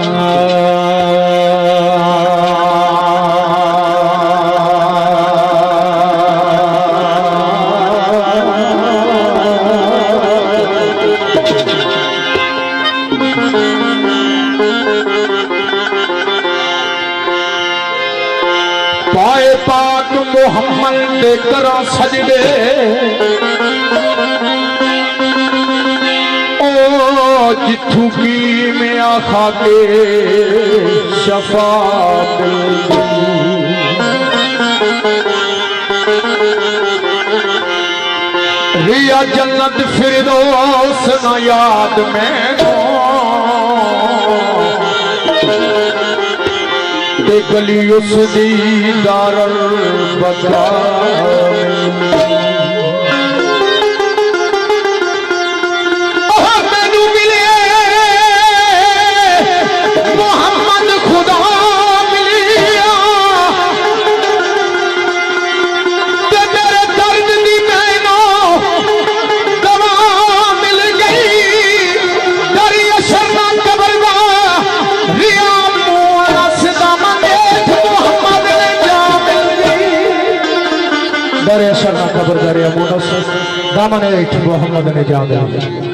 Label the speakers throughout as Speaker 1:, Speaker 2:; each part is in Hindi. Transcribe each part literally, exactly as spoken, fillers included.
Speaker 1: पाए पाक मोहम्मद करा सजदे ओ जिथू की में आखा के शफात रिया जन्नत फिरदौस न याद में गली उस दी दारुल बदरा मैनू मिले मोहम्मद खुदा मिलिया ते मेरे दर्द दी मैनू दवा मिल गई दरी अशरना कबरदा रिया दरे शर्मा खबर दरे मोनस दामने मोहम्मद ने जा दे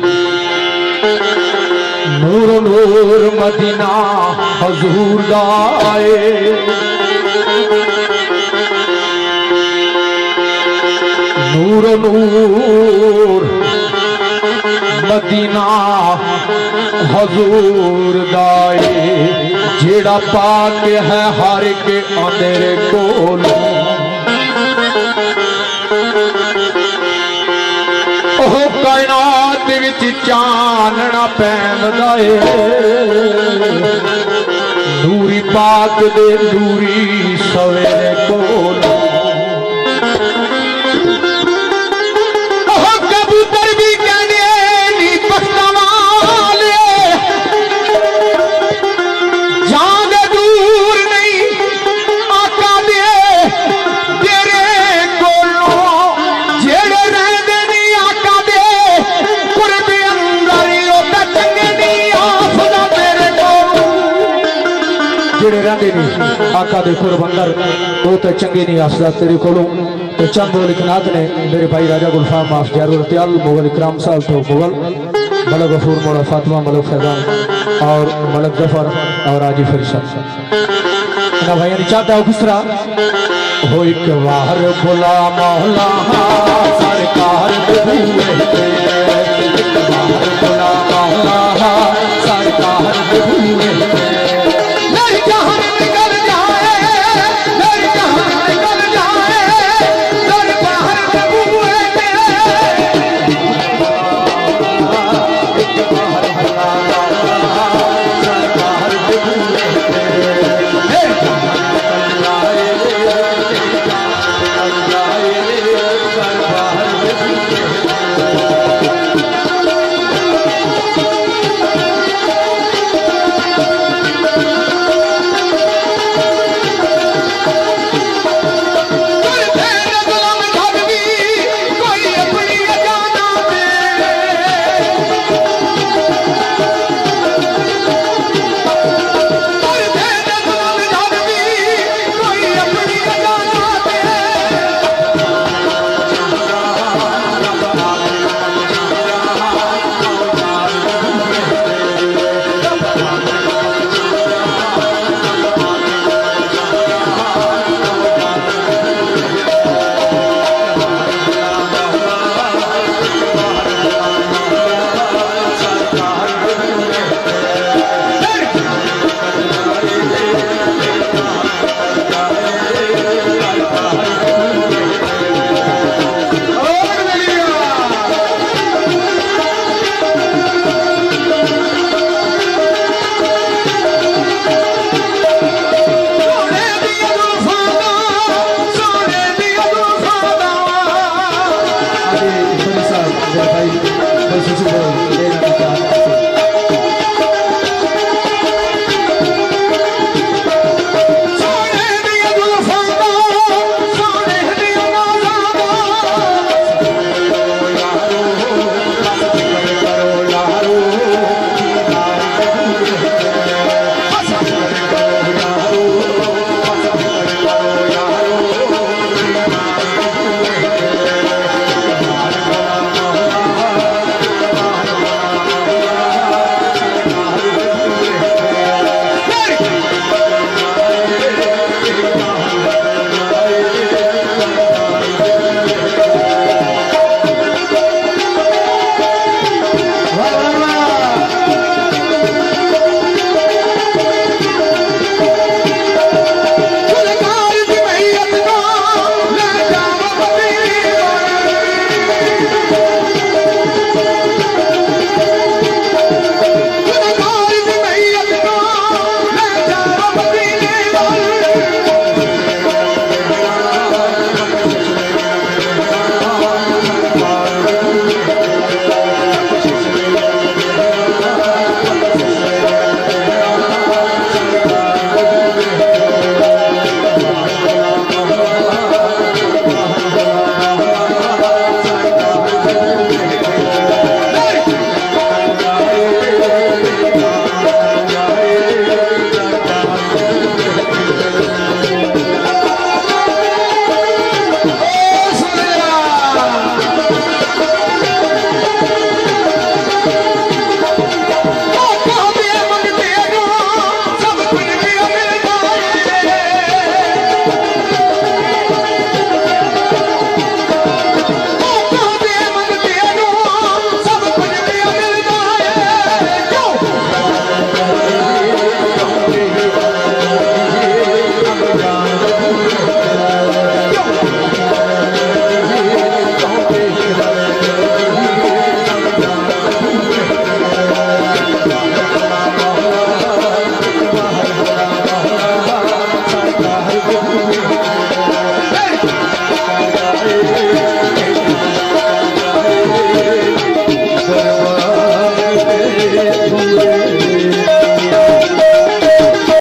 Speaker 1: नूर नूर मदीना हजूर दाए नूर नूर मदीना हजूर दाए जेड़ा पाक है हर के अंदर कोल कायनात विच चानना पैंदा है नूरी पाक दे नूरी सवेरे कोल कबूतर भी कहने नी पखता वाले जान दे दूर नहीं आका दे तेरे कोलों जेड़े रहंदे नी आका दे कुर्बे अंदर ओ चंगे नहीं आफदा तेरे कोल जेड़े रहंदे नी आका दे कुर्ब अंदर ओ ते चंगे नहीं आफदा तेरे कोलों तो चंद लिखनात ने मेरे भाई राजा गुलफाम माफ जरूरत्याल मुगल इकराम साहब तो मुगल मलक गफूर मोड़ा फातिमा मलक फैजान और मलक जफर और आजी फरिशद ना भाई ने चाहता है खुसरा हो एक वार बुला मौला सरकार बुला मौला